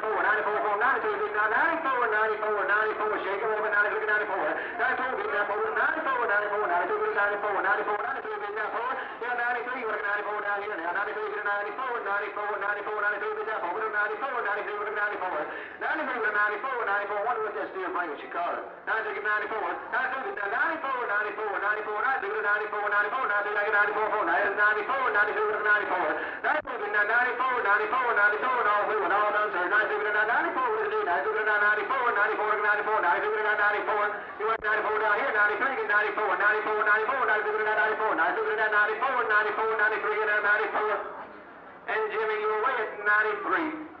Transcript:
shake it over, 93, 94, 94, big that forward, 94, 94, 92, 94, 94, 92, big that forward, yeah, 93, we're 94 down here now, 93, 94, 94, 94, 92, big that forward, 94, 93, we're 94, 93, we're 94, 94, wonder what that steel bring with Chicago, 93, 94, 92, 94, 94, 94, 92, 94, 94, 92, 94, 94, 92, 94, 94, 94, 94, 94, all blue and all done, sir, 92, 94, what is it, 92, 94, 94, 94, 92, 94, you went 94 down here, 93, 94, 94, 94, 92, 94, 92, 94, 94, 93, 94, and Jimmy, you're away at 93.